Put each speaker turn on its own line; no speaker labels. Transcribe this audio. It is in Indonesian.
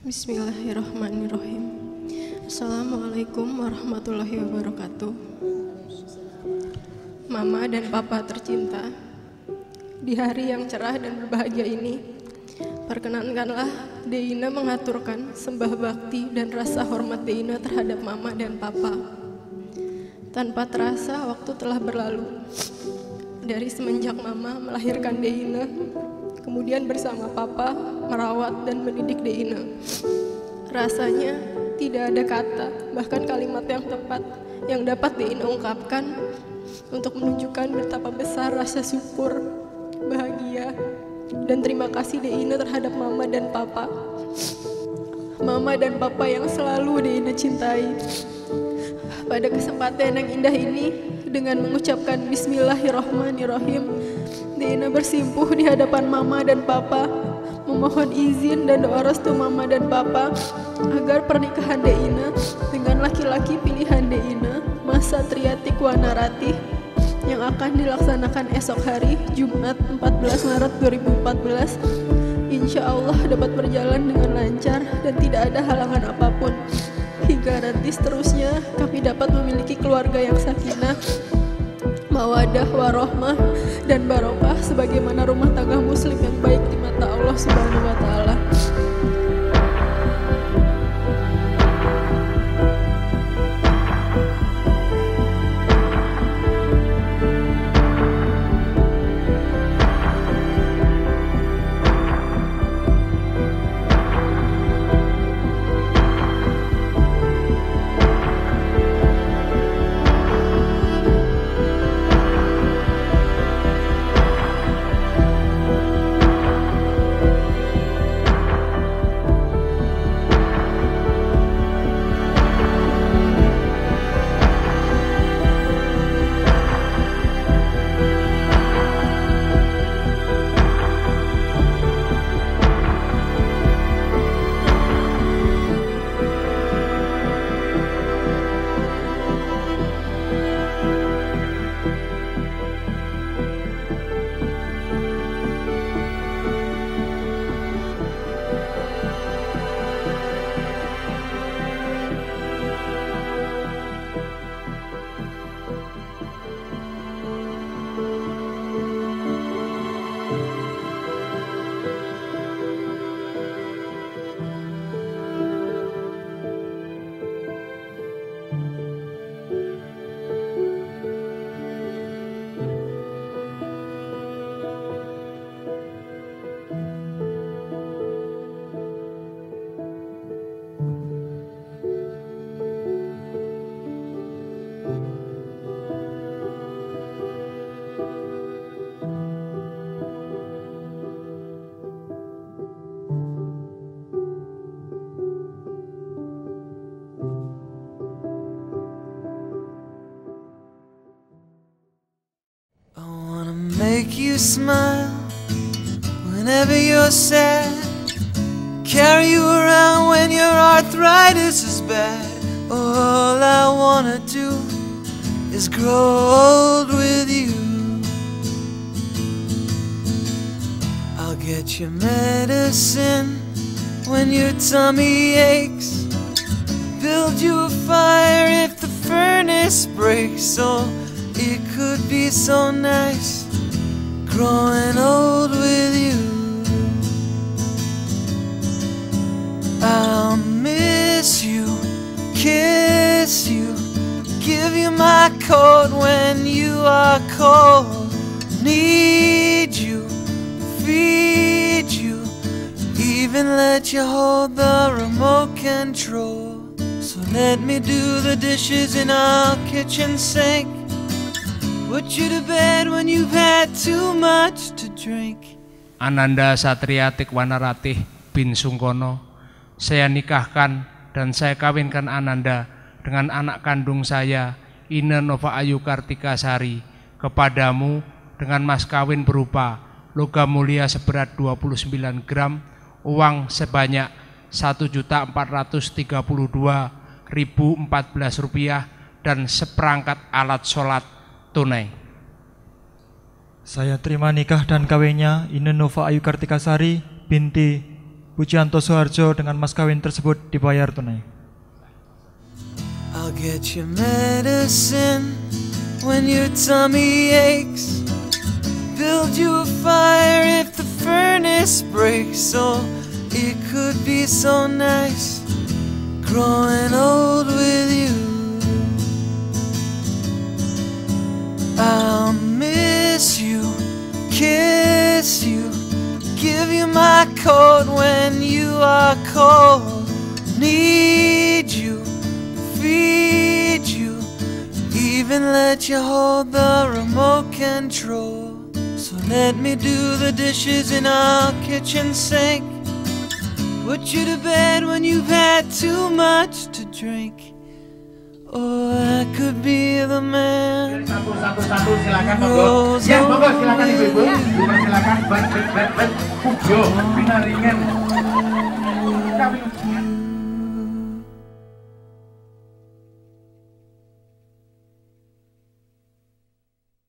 Bismillahirrahmanirrahim. Assalamualaikum warahmatullahi wabarakatuh. Mama dan Papa tercinta, di hari yang cerah dan berbahagia ini, perkenankanlah Deina mengaturkan sembah bakti dan rasa hormat Deina terhadap Mama dan Papa. Tanpa terasa waktu telah berlalu. Dari semenjak Mama melahirkan Deina, kemudian bersama Papa merawat dan mendidik Deina. Rasanya tidak ada kata, bahkan kalimat yang tepat yang dapat Deina ungkapkan untuk menunjukkan betapa besar rasa syukur, bahagia, dan terima kasih Deina terhadap Mama dan Papa. Mama dan Papa yang selalu Deina cintai. Pada kesempatan yang indah ini, dengan mengucapkan Bismillahirrahmanirrahim, Deina bersimpuh di hadapan Mama dan Papa, memohon izin dan doa restu Mama dan Papa agar pernikahan Deina dengan laki-laki pilihan Deina, Mas Satriatik Wanaratih, yang akan dilaksanakan esok hari Jumat 14 Maret 2014, insya Allah dapat berjalan dengan lancar dan tidak ada halangan apapun. Hingga nanti seterusnya kami dapat memiliki keluarga yang sakinah, mawadah, warohmah, dan barokah sebagaimana rumah tangga muslim yang baik di mata Allah Subhanahu wa Ta'ala.
Make you smile whenever you're sad, carry you around when your arthritis is bad. All I wanna do is grow old with you. I'll get you medicine when your tummy aches, build you a fire if the furnace breaks. Oh, it could be so nice growing old with you. I'll miss you, kiss you, give you my coat when you are cold. Need you, feed you, even let you hold the remote control. So let me do the dishes in our kitchen sink, put you to bed when you've had too much to drink.
Ananda Satriatik Wanaratih bin Sungkono, saya nikahkan dan saya kawinkan Ananda dengan anak kandung saya, Ine Nova Ayu Kartika Sari, kepadamu dengan mas kawin berupa logam mulia seberat 29 gram, uang sebanyak Rp1.432.014 dan seperangkat alat sholat tunai.
Saya terima nikah dan kawinnya Ine Nova Ayu Kartika Sari binti Pujianto Soeharjo dengan mas kawin tersebut dibayar tunai.
I'll get you medicine when your tummy aches. Build you a fire if the furnace breaks. Oh, it could be so nice growing old with you. I'll miss you, kiss you, give you my coat when you are cold. Need you, feed you, even let you hold the remote control. So let me do the dishes in our kitchen sink, put you to bed when you've had too much to drink. Oh, I could be the man.
Satu silakan monggo. Ya monggo silakan ibu-ibu. Silakan. Yo, ringan.